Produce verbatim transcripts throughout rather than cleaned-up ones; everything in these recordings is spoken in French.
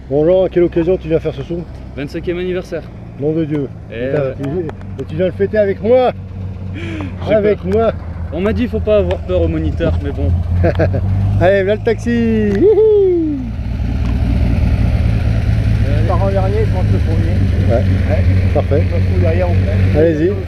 Bon Jean, à quelle occasion tu viens faire ce saut? vingt-cinquième anniversaire. Nom de Dieu. Et, Putain, euh... tu, et tu viens le fêter avec moi. Avec peur. moi. On m'a dit il faut pas avoir peur au moniteur, mais bon. Allez, là le taxi. Par en dernier, je pense le premier. Ouais, Ouais. Parfait. Je me trouve derrière au fait. Allez-y. Ouais.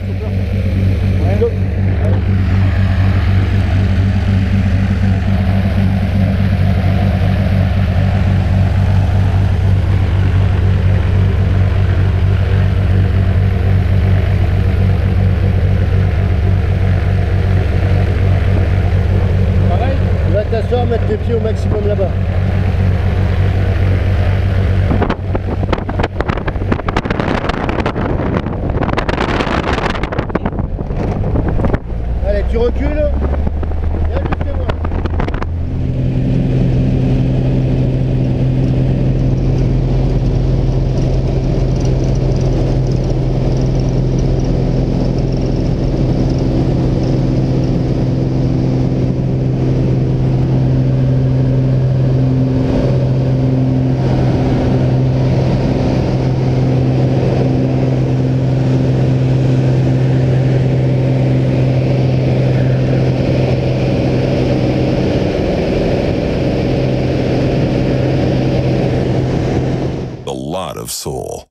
Pareil, tu vas t'asseoir, mettre tes pieds au maximum là-bas. Allez, tu recules. Viens juste moi. Of soul.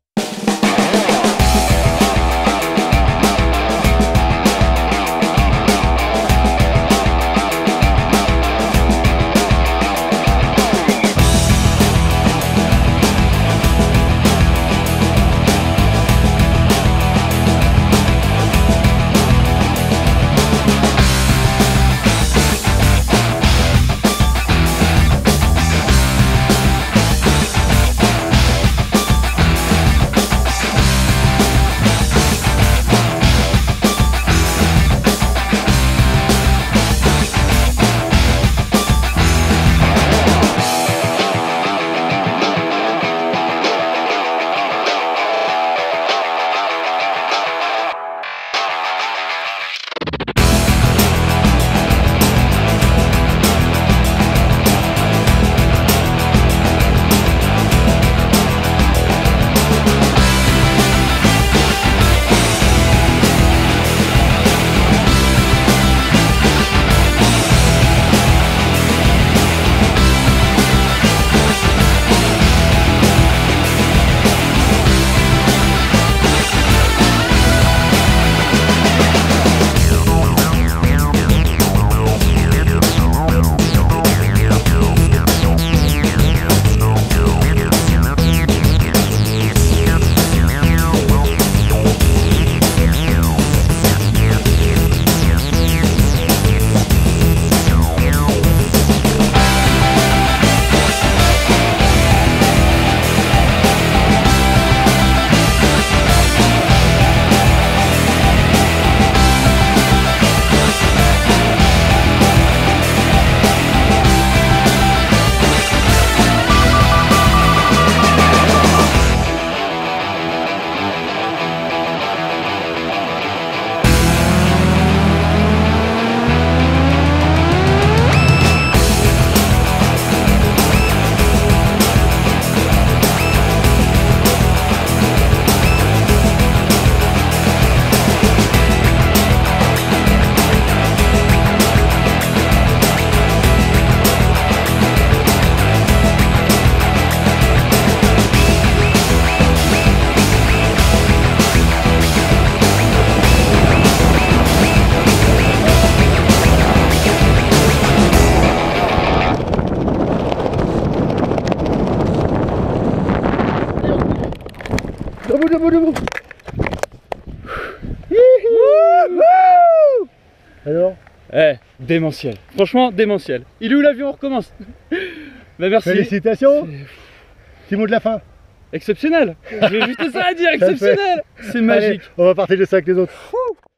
Debout, debout, debout. Alors? Eh, démentiel. Franchement, démentiel. Il est où l'avion? On recommence. Bah merci. Félicitations. Petit mot de la fin. Exceptionnel. J'ai juste ça à dire, exceptionnel. C'est magique. Allez, on va partager ça avec les autres.